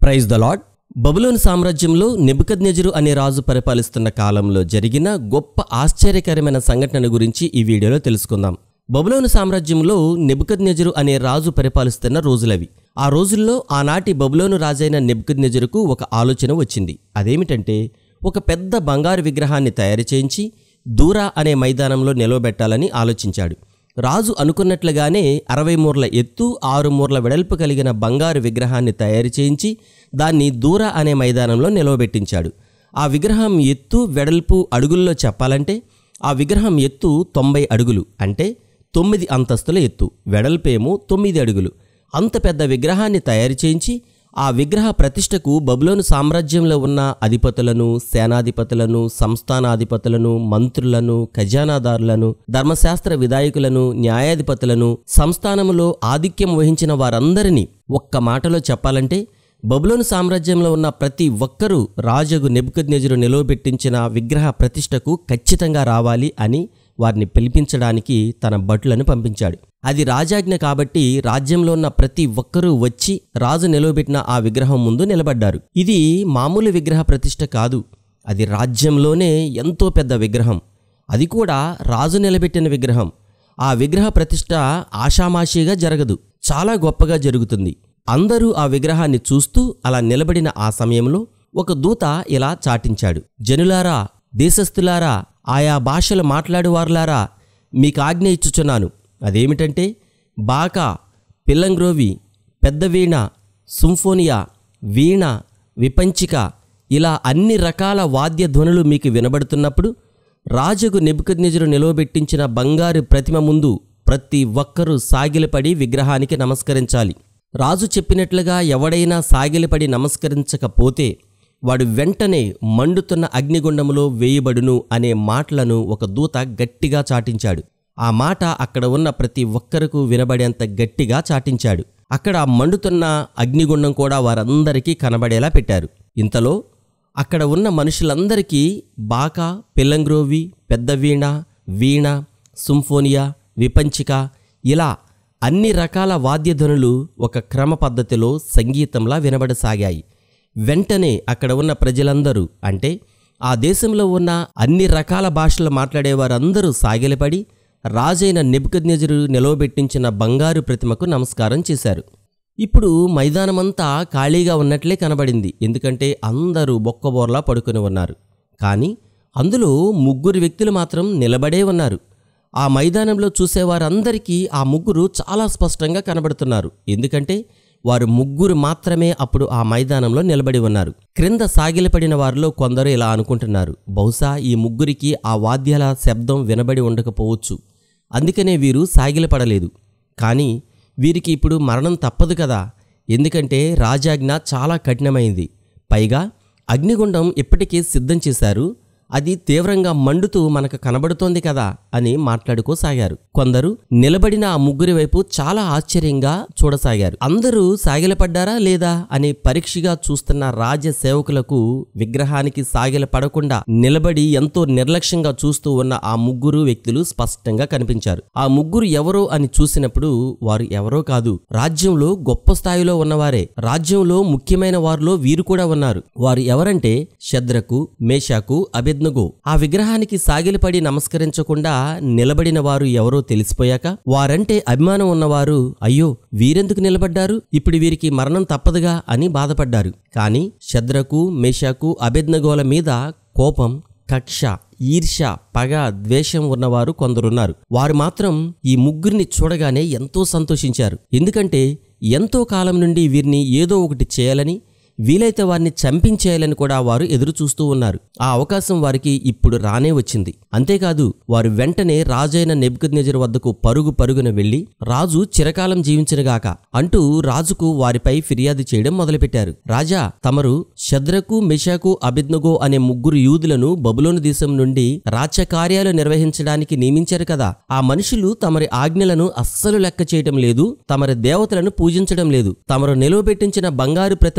Praise the lord. బబులోను సామ్రాజ్యంలో నెబుకద్నెజరు అనే రాజు పరిపాలిస్తున్న కాలంలో జరిగిన గొప్ప ఆశ్చర్యకరమైన సంఘటన గురించి ఈ వీడియోలో తెలుసుకుందాం. బబులోను సామ్రాజ్యంలో నెబుకద్నెజరు అనే రాజు పరిపాలిస్తున్న రోజులవి. ఆ రోజుల్లో ఆనాటి బబులోను రాజైన నెబుకద్నెజరుకు ఒక ఆలోచన వచ్చింది. అదేమిటంటే ఒక పెద్ద బంగారు విగ్రహాన్ని తయారు చేయించి దూరా అనే మైదానంలో నిలవబెట్టాలని ఆలోచించాడు. రాజు అనుకున్నట్లుగానే 60 మూరల ఎత్తు 6 మూరల వెడల్పు కలిగిన బంగారు విగ్రహాన్ని తయారు చేయించి దాన్ని దూరా అనే మైదానంలో నిలవబెట్టించాడు. ఆ విగ్రహం ఎత్తు వెడల్పు అడుగుల్లో చెప్పాలంటే ఆ విగ్రహం ఎత్తు 90 అడుగులు, అంటే 9 అంతస్తుల ఎత్తు, వెడల్పేమో 9 అడుగులు. అంత పెద్ద విగ్రహాన్ని తయారు చేయించి ఆ విగ్రహ ప్రతిష్టకు బబులోను సామ్రాజ్యంలో ఉన్న అధిపతులను, సేనాధిపతులను, సంస్థానాధిపతులను, మంత్రులను, ఖజానాదారులను, ధర్మశాస్త్ర విధాయకులను, న్యాయాధిపతులను, సంస్థానములో ఆధిక్యం వహించిన వారందరినీ ఒక్క మాటలో చెప్పాలంటే బబులోను సామ్రాజ్యంలో ఉన్న ప్రతి ఒక్కరూ రాజగు నెబుకద్నెజరు నిలవబెట్టించిన విగ్రహ ప్రతిష్టకు ఖచ్చితంగా రావాలి అని వారిని పిలిపించడానికి తన భటులను పంపించాడు. అది రాజాజ్ఞ కాబట్టి రాజ్యంలో ఉన్న ప్రతి ఒక్కరూ వచ్చి రాజు నిలవబెట్టిన ఆ విగ్రహం ముందు నిలబడ్డారు. ఇది మామూలు విగ్రహ ప్రతిష్ఠ కాదు, అది రాజ్యంలోనే ఎంతో పెద్ద విగ్రహం, అది కూడా రాజు నిలబెట్టిన విగ్రహం. ఆ విగ్రహ ప్రతిష్ఠ ఆషామాషీగా జరగదు, చాలా గొప్పగా జరుగుతుంది. అందరూ ఆ విగ్రహాన్ని చూస్తూ అలా నిలబడిన ఆ సమయంలో ఒక దూత ఇలా చాటించాడు: జనులారా, దేశస్థులారా, ఆయా భాషలు మాట్లాడువారులారా, మీకు ఆజ్ఞ ఇచ్చుచున్నాను. అదేమిటంటే బాకా, పిల్లంగ్రోవి, పెద్ద వీణ, సింఫోనియా, వీణ, విపంచిక, ఇలా అన్ని రకాల వాద్య ధ్వనులు మీకు వినబడుతున్నప్పుడు రాజుకు నెబుకద్నెజరు నిలవబెట్టించిన బంగారు ప్రతిమ ముందు ప్రతి ఒక్కరూ సాగిలపడి విగ్రహానికి నమస్కరించాలి. రాజు చెప్పినట్లుగా ఎవడైనా సాగిలపడి నమస్కరించకపోతే వాడు వెంటనే మండుతున్న అగ్నిగుండములో వేయబడును అనే మాటలను ఒక దూత గట్టిగా చాటించాడు. ఆ మాట అక్కడ ఉన్న ప్రతి ఒక్కరకు వినబడేంత గట్టిగా చాటించాడు. అక్కడ మండుతున్న అగ్నిగుండం కూడా వారందరికీ కనబడేలా పెట్టారు. ఇంతలో అక్కడ ఉన్న మనుషులందరికీ బాకా, పిల్లంగ్రోవి, పెద్ద వీణ, వీణ, సింఫోనియా, విపంచిక, ఇలా అన్ని రకాల వాద్యధ్వనులు ఒక క్రమ పద్ధతిలో సంగీతంలా వినబడసాగాయి. వెంటనే అక్కడ ఉన్న ప్రజలందరూ, అంటే ఆ దేశంలో ఉన్న అన్ని రకాల భాషలు మాట్లాడేవారందరూ సాగిలపడి రాజైన నెబుకద్నెజరు నిలవబెట్టించిన బంగారు ప్రతిమకు నమస్కారం చేశారు. ఇప్పుడు మైదానమంతా ఖాళీగా ఉన్నట్లే కనబడింది, ఎందుకంటే అందరూ బొక్కబోర్లా పడుకొని ఉన్నారు. కానీ అందులో 3 వ్యక్తులు మాత్రం నిలబడే ఉన్నారు. ఆ మైదానంలో చూసేవారందరికీ ఆ 3 చాలా స్పష్టంగా కనబడుతున్నారు, ఎందుకంటే వారు 3 మాత్రమే అప్పుడు ఆ మైదానంలో నిలబడి ఉన్నారు. క్రింద సాగిలపడిన వారిలో కొందరు ఇలా అనుకుంటున్నారు: బహుశా ఈ 3కి ఆ వాద్యాల శబ్దం వినబడి ఉండకపోవచ్చు, అందుకనే వీరు సాగిలపడలేదు. కానీ వీరికి ఇప్పుడు మరణం తప్పదు కదా, ఎందుకంటే రాజాజ్ఞ చాలా కఠినమైంది. పైగా అగ్నిగుండం ఇప్పటికే సిద్ధం చేశారు, అది తీవ్రంగా మండుతూ మనకు కనబడుతోంది కదా అని మాట్లాడుకోసాగారు. కొందరు నిలబడిన ఆ 3 వైపు చాలా ఆశ్చర్యంగా చూడసాగారు. అందరూ సాగిలపడ్డారా లేదా అని పరీక్షగా చూస్తున్న రాజ సేవకులకు విగ్రహానికి సాగిలపడకుండా నిలబడి ఎంతో నిర్లక్ష్యంగా చూస్తూ ఉన్న ఆ 3 వ్యక్తులు స్పష్టంగా కనిపించారు. ఆ 3 ఎవరో అని చూసినప్పుడు వారు ఎవరో కాదు, రాజ్యంలో గొప్ప స్థాయిలో ఉన్నవారే. రాజ్యంలో ముఖ్యమైన వారిలో వీరు కూడా ఉన్నారు. వారు ఎవరంటే షద్రకు, మేషాకు, అబేద్నెగో. ఆ విగ్రహానికి సాగిలపడి నమస్కరించకుండా నిలబడిన వారు ఎవరో తెలిసిపోయాక వారంటే అభిమానం ఉన్నవారు, అయ్యో వీరెందుకు నిలబడ్డారు, ఇప్పుడు వీరికి మరణం తప్పదుగా అని బాధపడ్డారు. కానీ షద్రకు, మేషాకు, అబేద్నెగోల మీద కోపం, కక్ష, ఈర్ష్య, పగ, ద్వేషం ఉన్నవారు కొందరున్నారు. వారు మాత్రం ఈ 3ని చూడగానే ఎంతో సంతోషించారు, ఎందుకంటే ఎంతో కాలం నుండి వీరిని ఏదో ఒకటి చేయాలని, వీలైతే వారిని చంపించేయాలని కూడా వారు ఎదురు చూస్తూ ఉన్నారు. ఆ అవకాశం వారికి ఇప్పుడు రానే వచ్చింది. అంతేకాదు వారు వెంటనే రాజైన నెబుకద్నెజరు వద్దకు పరుగున వెళ్లి, రాజు చిరకాలం జీవించునుగాక అంటూ రాజుకు వారిపై ఫిర్యాదు చేయడం మొదలుపెట్టారు. రాజా, తమరు షద్రకు, మెషాకు, అబేద్నెగో అనే 3 యూదులను బబులోను దేశం నుండి రాజ్యకార్యాలు నిర్వహించడానికి నియమించారు కదా. ఆ మనుషులు తమరి ఆజ్ఞలను అస్సలు లెక్క చేయటం లేదు, తమరి దేవతలను పూజించడం లేదు, తమరు నిలవబెట్టించిన బంగారు ప్రతిమకు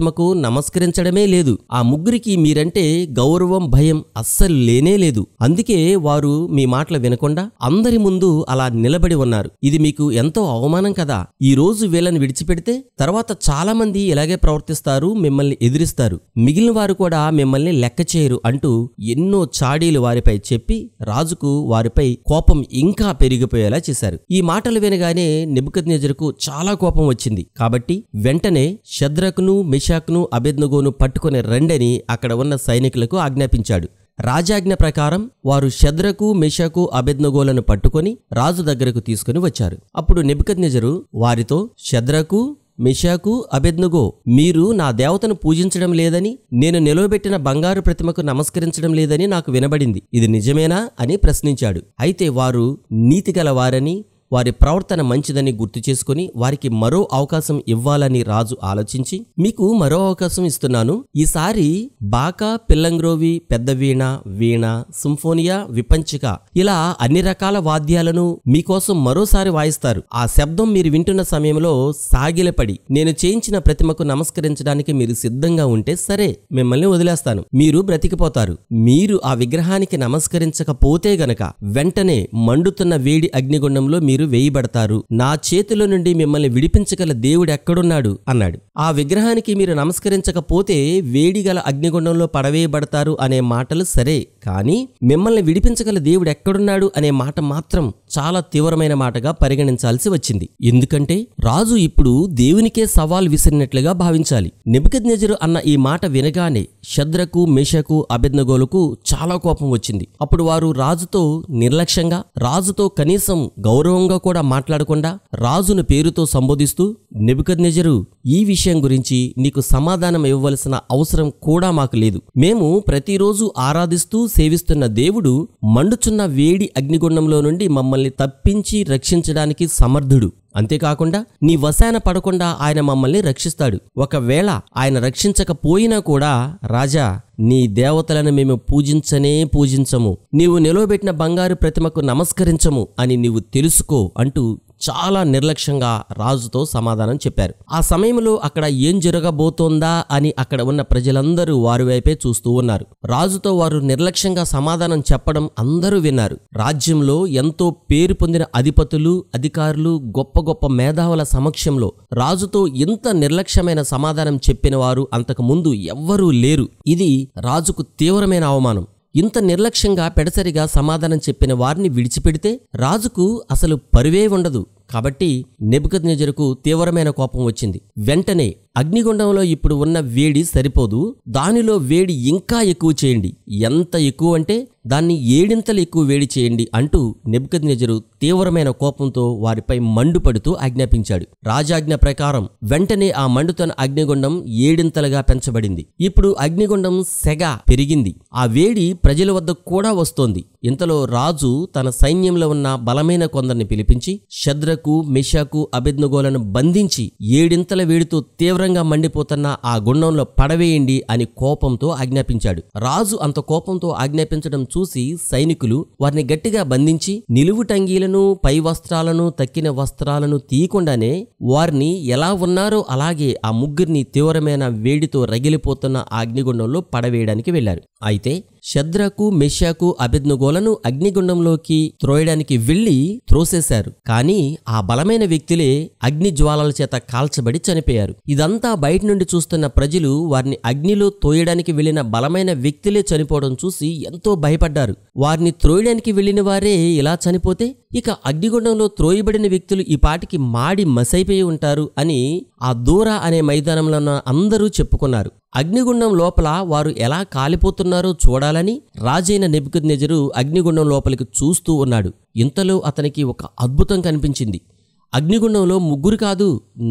నమస్కరించడమే లేదు. ఆ ముగ్గురికి మీరంటే గౌరవం, భయం అస్సలు లేనే లేదు. అందుకే వారు మీ మాటలు వినకుండా అందరి ముందు అలా నిలబడి ఉన్నారు. ఇది మీకు ఎంతో అవమానం కదా. ఈ రోజు వీళ్ళని విడిచిపెడితే తర్వాత చాలా మంది ఇలాగే ప్రవర్తిస్తారు, మిమ్మల్ని ఎదిరిస్తారు, మిగిలిన వారు కూడా మిమ్మల్ని లెక్క చేయరు అంటూ ఎన్నో చాడీలు వారిపై చెప్పి రాజుకు వారిపై కోపం ఇంకా పెరిగిపోయేలా చేశారు. ఈ మాటలు వినగానే నెబుకద్నెజరుకు చాలా కోపం వచ్చింది. కాబట్టి వెంటనే షద్రకును, మెషాకును, అబేద్నెగోను పట్టుకుని రండని అక్కడ ఉన్న సైనికులకు ఆజ్ఞాపించాడు. రాజాజ్ఞ ప్రకారం వారు షద్రకు, మెషాకు, అబేద్నెగోలను పట్టుకొని రాజు దగ్గరకు తీసుకుని వచ్చారు. అప్పుడు నెబుకద్నెజరు వారితో, షద్రకు, మెషాకు, అబేద్నెగో, మీరు నా దేవతను పూజించడం లేదని, నేను నిలవబెట్టిన బంగారు ప్రతిమకు నమస్కరించడం లేదని నాకు వినబడింది. ఇది నిజమేనా అని ప్రశ్నించాడు. అయితే వారు నీతిగల వారని, వారి ప్రవర్తన మంచిదని గుర్తు చేసుకుని వారికి మరో అవకాశం ఇవ్వాలని రాజు ఆలోచించి, మీకు మరో అవకాశం ఇస్తున్నాను. ఈసారి బాకా, పిల్లంగ్రోవి, పెద్ద వీణ, వీణ, సింఫోనియా, విపంచిక ఇలా అన్ని రకాల వాద్యాలను మీకోసం మరోసారి వాయిస్తారు. ఆ శబ్దం మీరు వింటున్న సమయంలో సాగిలపడి నేను చేయించిన ప్రతిమకు నమస్కరించడానికి మీరు సిద్ధంగా ఉంటే సరే, మిమ్మల్ని వదిలేస్తాను, మీరు బ్రతికిపోతారు. మీరు ఆ విగ్రహానికి నమస్కరించకపోతే గనక వెంటనే మండుతున్న వేడి అగ్నిగుండంలో మీరు వేయబడతారు. నా చేతిలో నుండి మిమ్మల్ని విడిపించగల దేవుడు ఎక్కడున్నాడు అన్నాడు. ఆ విగ్రహానికి మీరు నమస్కరించకపోతే వేడిగల అగ్నిగుండంలో పడవేయబడతారు అనే మాటలు సరే, కానీ మిమ్మల్ని విడిపించగల దేవుడు ఎక్కడున్నాడు అనే మాట మాత్రం చాలా తీవ్రమైన మాటగా పరిగణించాల్సి వచ్చింది. ఎందుకంటే రాజు ఇప్పుడు దేవునికే సవాల్ విసిరినట్లుగా భావించాలి. నెబుకద్నెజరు అన్న ఈ మాట వినగానే షద్రకు, మెషకు, అబేద్నెగోలకు చాలా కోపం వచ్చింది. అప్పుడు వారు రాజుతో నిర్లక్ష్యంగా, రాజుతో కనీసం గౌరవంగా కూడా మాట్లాడకుండా రాజును పేరుతో సంబోధిస్తూ, నెబుకద్నెజరు, ఈ విషయం గురించి నీకు సమాధానం ఇవ్వవలసిన అవసరం కూడా మాకు లేదు. మేము ప్రతిరోజు ఆరాధిస్తూ సేవిస్తున్న దేవుడు మండుచున్న వేడి అగ్నిగుండంలో నుండి మమ్మల్ని తప్పించి రక్షించడానికి సమర్థుడు. అంతేకాకుండా నీ వశాన పడకుండా ఆయన మమ్మల్ని రక్షిస్తాడు. ఒకవేళ ఆయన రక్షించకపోయినా కూడా రాజా, నీ దేవతలను మేము పూజించము, నీవు నిలవబెట్టిన బంగారు ప్రతిమకు నమస్కరించము అని నీవు తెలుసుకో అంటూ చాలా నిర్లక్ష్యంగా రాజుతో సమాధానం చెప్పారు. ఆ సమయంలో అక్కడ ఏం జరగబోతోందా అని అక్కడ ఉన్న ప్రజలందరూ వారి వైపే చూస్తూ ఉన్నారు. రాజుతో వారు నిర్లక్ష్యంగా సమాధానం చెప్పడం అందరూ విన్నారు. రాజ్యంలో ఎంతో పేరు పొందిన అధిపతులు, అధికారులు, గొప్ప గొప్ప మేధావుల సమక్షంలో రాజుతో ఇంత నిర్లక్ష్యమైన సమాధానం చెప్పిన వారు అంతకు ముందు ఎవ్వరూ లేరు. ఇది రాజుకు తీవ్రమైన అవమానం. ఇంత నిర్లక్ష్యంగా పెడసరిగా సమాధానం చెప్పిన వారిని విడిచిపెడితే రాజుకు అసలు పరువే ఉండదు. కాబట్టి నెబుకద్నెజరుకు తీవ్రమైన కోపం వచ్చింది. వెంటనే అగ్నిగుండంలో ఇప్పుడు ఉన్న వేడి సరిపోదు, దానిలో వేడి ఇంకా ఎక్కువ చేయండి, ఎంత ఎక్కువ అంటే దాన్ని 7 ఎక్కువ వేడి చేయండి అంటూ నెబుకద్నెజరు తీవ్రమైన కోపంతో వారిపై మండుపడుతూ ఆజ్ఞాపించాడు. రాజాజ్ఞ ప్రకారం వెంటనే ఆ మండుతున్న అగ్నిగుండం 7 పెంచబడింది. ఇప్పుడు అగ్నిగుండం సెగ పెరిగింది. ఆ వేడి ప్రజల వద్ద కూడా వస్తోంది. ఇంతలో రాజు తన సైన్యంలో ఉన్న బలమైన కొందరిని పిలిపించి షద్రకు, మెషాకు, అబేద్నెగోలను బంధించి 7 వేడితో తీవ్రంగా మండిపోతున్న ఆ గుండంలో పడవేయండి అని కోపంతో ఆజ్ఞాపించాడు. రాజు అంత కోపంతో ఆజ్ఞాపించడం చూసి సైనికులు వారిని గట్టిగా బంధించి నిలువుటంగీలను, పై వస్త్రాలను, తక్కిన వస్త్రాలను తీయకుండానే వారిని ఎలా ఉన్నారో అలాగే ఆ ముగ్గురిని తీవ్రమైన వేడితో రగిలిపోతున్న అగ్నిగుండంలో పడవేయడానికి వెళ్లారు. అయితే షద్రకు, మెషాకు, అబేద్నెగోలను అగ్నిగుండంలోకి త్రోయడానికి వెళ్లి త్రోసేశారు. కానీ ఆ బలమైన వ్యక్తులే అగ్ని జ్వాలల చేత కాల్చబడి చనిపోయారు. ఇదంతా బయట నుండి చూస్తున్న ప్రజలు వారిని అగ్నిలో తోయడానికి వెళ్లిన బలమైన వ్యక్తులే చనిపోవడం చూసి ఎంతో భయపడ్డారు. వారిని త్రోయడానికి వెళ్లిన వారే ఇలా చనిపోతే ఇక అగ్నిగుండంలో త్రోయబడిన వ్యక్తులు ఈ పాటికి మాడి మసైపోయి ఉంటారు అని ఆ దూరా అనే మైదానంలో ఉన్న అందరూ చెప్పుకున్నారు. అగ్నిగుండం లోపల వారు ఎలా కాలిపోతున్నారో చూడాలని రాజైన నెబుకద్నెజరు అగ్నిగుండం లోపలికి చూస్తూ ఉన్నాడు. ఇంతలో అతనికి ఒక అద్భుతం కనిపించింది. అగ్నిగుండంలో 3 కాదు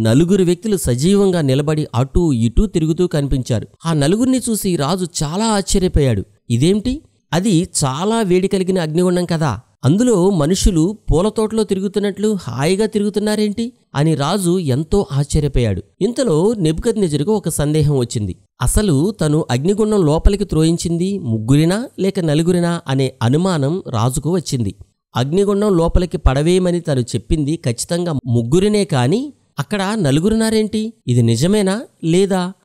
4 వ్యక్తులు సజీవంగా నిలబడి అటూ ఇటూ తిరుగుతూ కనిపించారు. ఆ 4 చూసి రాజు చాలా ఆశ్చర్యపోయాడు. ఇదేమిటి? అది చాలా వేడి కలిగిన అగ్నిగుండం కదా, అందులో మనుషులు పూలతోటలో తిరుగుతున్నట్లు హాయిగా తిరుగుతున్నారేంటి అని రాజు ఎంతో ఆశ్చర్యపోయాడు. ఇంతలో నెబుకద్నెజరుకు ఒక సందేహం వచ్చింది. అసలు తను అగ్నిగుండం లోపలికి త్రోయించింది 3 లేక 4 అనే అనుమానం రాజుకు వచ్చింది. అగ్నిగుండం లోపలికి పడవేయమని తను చెప్పింది ఖచ్చితంగా 3 కాని అక్కడ 4 ఇది నిజమేనా లేదా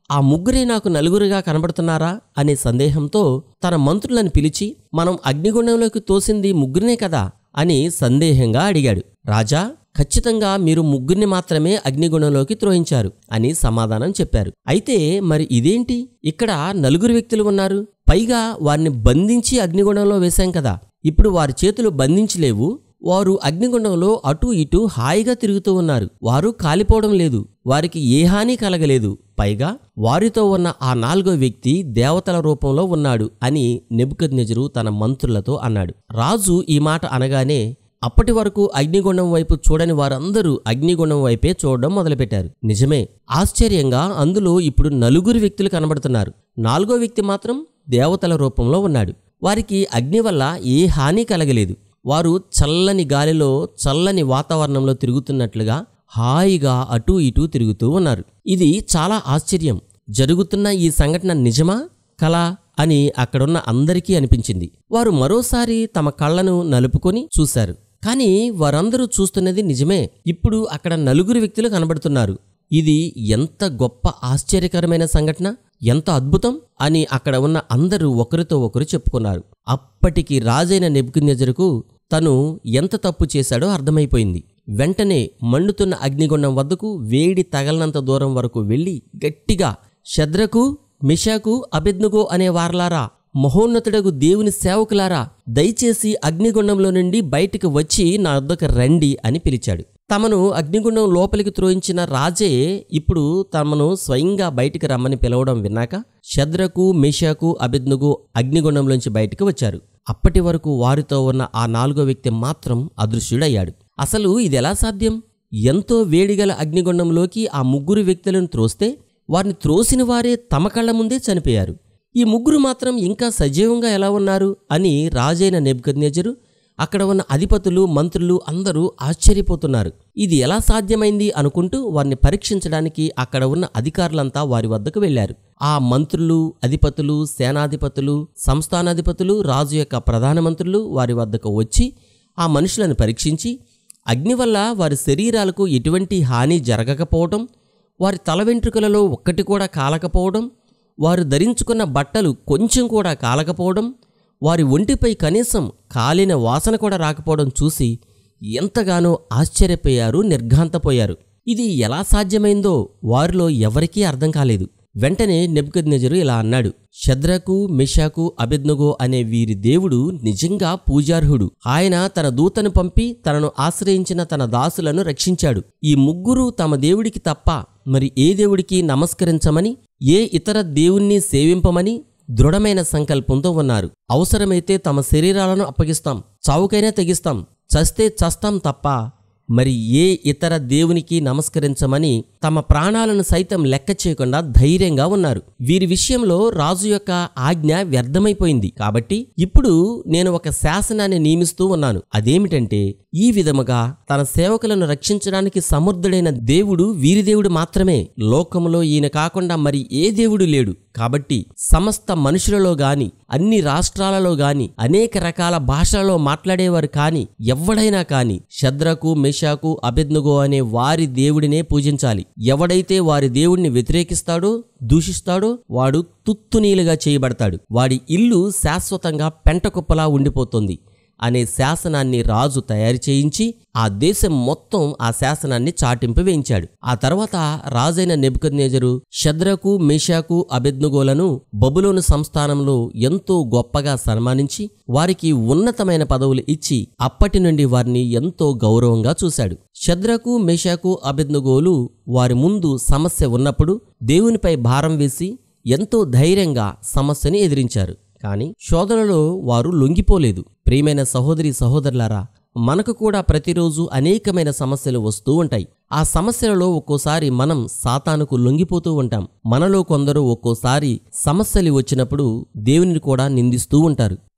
ఆ ముగ్గురే నాకు నలుగురుగా కనబడుతున్నారా అనే సందేహంతో తన మంత్రులను పిలిచి, మనం అగ్నిగుండంలోకి తోసింది ముగ్గురినే కదా అని సందేహంగా అడిగాడు. రాజా, ఖచ్చితంగా మీరు ముగ్గురిని మాత్రమే అగ్నిగుండంలోకి త్రోయించారు అని సమాధానం చెప్పారు. అయితే మరి ఇదేంటి, ఇక్కడ నలుగురు వ్యక్తులు ఉన్నారు, పైగా వారిని బంధించి అగ్నిగుండంలో వేశాం కదా, ఇప్పుడు వారి చేతులు బంధించలేవు, వారు అగ్నిగుండంలో అటూ ఇటూ హాయిగా తిరుగుతూ ఉన్నారు, వారు కాలిపోవడం లేదు, వారికి ఏ హాని కలగలేదు, పైగా వారితో ఉన్న ఆ 4వ వ్యక్తి దేవతల రూపంలో ఉన్నాడు అని నెబుకద్నెజరు తన మంత్రులతో అన్నాడు. రాజు ఈ మాట అనగానే అప్పటి వరకు అగ్నిగుండం వైపు చూడని వారందరూ అగ్నిగుండం వైపే చూడడం మొదలుపెట్టారు. నిజమే, ఆశ్చర్యంగా అందులో ఇప్పుడు 4 వ్యక్తులు కనబడుతున్నారు. 4వ వ్యక్తి మాత్రం దేవతల రూపంలో ఉన్నాడు. వారికి అగ్ని వల్ల ఏ హాని కలగలేదు. వారు చల్లని గాలిలో, చల్లని వాతావరణంలో తిరుగుతున్నట్లుగా హాయిగా అటూ ఇటూ తిరుగుతూ ఉన్నారు. ఇది చాలా ఆశ్చర్యం. జరుగుతున్న ఈ సంఘటన నిజమా, కలా అని అక్కడున్న అందరికీ అనిపించింది. వారు మరోసారి తమ కళ్ళను నలుపుకొని చూశారు. కానీ వారందరూ చూస్తున్నది నిజమే. ఇప్పుడు అక్కడ 4 వ్యక్తులు కనబడుతున్నారు. ఇది ఎంత గొప్ప ఆశ్చర్యకరమైన సంఘటన, ఎంత అద్భుతం అని అక్కడ ఉన్న అందరూ ఒకరితో ఒకరు చెప్పుకున్నారు. అప్పటికి రాజైన నెబుకద్నెజరుకు తను ఎంత తప్పు చేశాడో అర్థమైపోయింది. వెంటనే మండుతున్న అగ్నిగుండం వద్దకు వేడి తగలనంత దూరం వరకు వెళ్ళి గట్టిగా, షద్రకు, మెషాకు, అబేద్నెగో అనే వారలారా, మహోన్నతుడగు దేవుని సేవకులారా, దయచేసి అగ్నిగుండంలో నుండి బయటికి వచ్చి నా వద్దకు రండి అని పిలిచాడు. తమను అగ్నిగుండం లోపలికి త్రోయించిన రాజే ఇప్పుడు తమను స్వయంగా బయటికి రమ్మని పిలవడం విన్నాక షద్రకు, మెషాకు, అబేద్నెగో అగ్నిగుండంలోంచి బయటికి వచ్చారు. అప్పటి వరకు వారితో ఉన్న ఆ 4వ వ్యక్తి మాత్రం అదృశ్యుడయ్యాడు. అసలు ఇదెలా సాధ్యం? ఎంతో వేడిగల అగ్నిగుండంలోకి ఆ 3 వ్యక్తులను త్రోస్తే వారిని త్రోసిన వారే తమ కళ్ల ముందే చనిపోయారు. ఈ 3 మాత్రం ఇంకా సజీవంగా ఎలా ఉన్నారు అని రాజైన నెబుకద్నెజరు, అక్కడ ఉన్న అధిపతులు, మంత్రులు అందరూ ఆశ్చర్యపోతున్నారు. ఇది ఎలా సాధ్యమైంది అనుకుంటూ వారిని పరీక్షించడానికి అక్కడ ఉన్న అధికారులంతా వారి వద్దకు వెళ్లారు. ఆ మంత్రులు, అధిపతులు, సేనాధిపతులు, సంస్థానాధిపతులు, రాజు యొక్క ప్రధాన మంత్రులు వారి వద్దకు వచ్చి ఆ మనుషులను పరీక్షించి, అగ్ని వల్ల వారి శరీరాలకు ఎటువంటి హాని జరగకపోవడం, వారి తల వెంట్రుకలలో ఒక్కటి కూడా కాలకపోవడం, వారు ధరించుకున్న బట్టలు కొంచెం కూడా కాలకపోవడం, వారి ఒంటిపై కనీసం కాలిన వాసన కూడా రాకపోవడం చూసి ఎంతగానో ఆశ్చర్యపోయారు, నిర్ఘాంతపోయారు. ఇది ఎలా సాధ్యమైందో వారిలో ఎవరికీ అర్థం కాలేదు. వెంటనే నెబుకద్నెజరు ఇలా అన్నాడు, షద్రకు, మెషాకు, అబేద్నెగో అనే వీరి దేవుడు నిజంగా పూజార్హుడు. ఆయన తన దూతను పంపి తనను ఆశ్రయించిన తన దాసులను రక్షించాడు. ఈ 3 తమ దేవుడికి తప్ప మరి ఏ దేవుడికి నమస్కరించమని, ఏ ఇతర దేవుణ్ణి సేవింపమని దృఢమైన సంకల్పంతో ఉన్నారు. అవసరమైతే తమ శరీరాలను అప్పగిస్తాం, చావుకైనా తెగిస్తాం, చస్తే చస్తాం తప్ప మరి ఏ ఇతర దేవునికి నమస్కరించమని తమ ప్రాణాలను సైతం లెక్క చేయకుండా ధైర్యంగా ఉన్నారు. వీరి విషయంలో రాజు యొక్క ఆజ్ఞ వ్యర్థమైపోయింది. కాబట్టి ఇప్పుడు నేను ఒక శాసనాన్ని నియమిస్తూ ఉన్నాను. అదేమిటంటే, ఈ విధముగా తన సేవకులను రక్షించడానికి సమర్థుడైన దేవుడు వీరి దేవుడు మాత్రమే. లోకములో ఈయన కాకుండా మరి ఏ దేవుడు లేడు. కాబట్టి సమస్త మనుషులలో గాని, అన్ని రాష్ట్రాలలో గాని, అనేక రకాల భాషలలో మాట్లాడేవారు కాని ఎవడైనా కాని షద్రకు, మెషాకు, అబేద్నెగో అనే వారి దేవుడినే పూజించాలి. ఎవడైతే వారి దేవుడిని వ్యతిరేకిస్తాడో, దూషిస్తాడో వాడు తుత్తునీలుగా చేయబడతాడు. వాడి ఇల్లు శాశ్వతంగా పెంటకుప్పలా ఉండిపోతుంది అనే శాసనాన్ని రాజు తయారు చేయించి ఆ దేశం మొత్తం ఆ శాసనాన్ని చాటింపు వేయించాడు. ఆ తర్వాత రాజైన నెబుకద్నెజరు షద్రకు, మెషాకు, అబేద్నెగోలను బబులోను సంస్థానంలో ఎంతో గొప్పగా సన్మానించి వారికి ఉన్నతమైన పదవులు ఇచ్చి అప్పటి నుండి వారిని ఎంతో గౌరవంగా చూశాడు. షద్రకు, మెషాకు, అబేద్నెగోలు వారి ముందు సమస్య ఉన్నప్పుడు దేవునిపై భారం వేసి ఎంతో ధైర్యంగా సమస్యని ఎదిరించారు. కానీ శోధనలో వారు లొంగిపోలేదు. ప్రియమైన సహోదరి సహోదరులారా, మనకు కూడా ప్రతిరోజు అనేకమైన సమస్యలు వస్తూ ఉంటాయి. ఆ సమస్యలలో ఒక్కోసారి మనం సాతానుకు లొంగిపోతూ ఉంటాం. మనలో కొందరు ఒక్కోసారి సమస్యలు వచ్చినప్పుడు దేవునిని కూడా నిందిస్తూ ఉంటారు.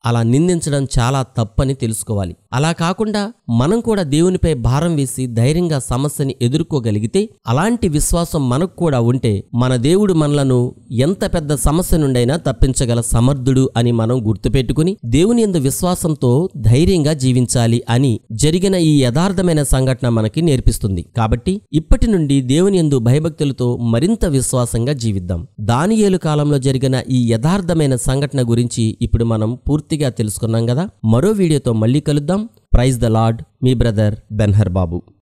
అలా నిందించడం చాలా తప్పని తెలుసుకోవాలి. అలా కాకుండా మనం కూడా దేవునిపై భారం వేసి ధైర్యంగా సమస్యని ఎదుర్కోగలిగితే, అలాంటి విశ్వాసం మనకు కూడా ఉంటే మన దేవుడు మనలను ఎంత పెద్ద సమస్య నుండైనా తప్పించగల సమర్థుడు అని మనం గుర్తుపెట్టుకుని దేవుని యందు విశ్వాసంతో ధైర్యంగా జీవించాలి అని జరిగిన ఈ యథార్థమైన సంఘటన మనకి నేర్పిస్తుంది. కాబట్టి ఇప్పటి నుండి దేవుని యందు భయభక్తులతో మరింత విశ్వాసంగా జీవిద్దాం. దానియేలు కాలంలో జరిగిన ఈ యథార్థమైన సంఘటన గురించి ఇప్పుడు మనం పూర్తిగా తెలుసుకున్నాం కదా. మరో వీడియోతో మళ్ళీ కలుద్దాం. Praise the lord. మీ బ్రదర్ బెన్హర్ బాబు.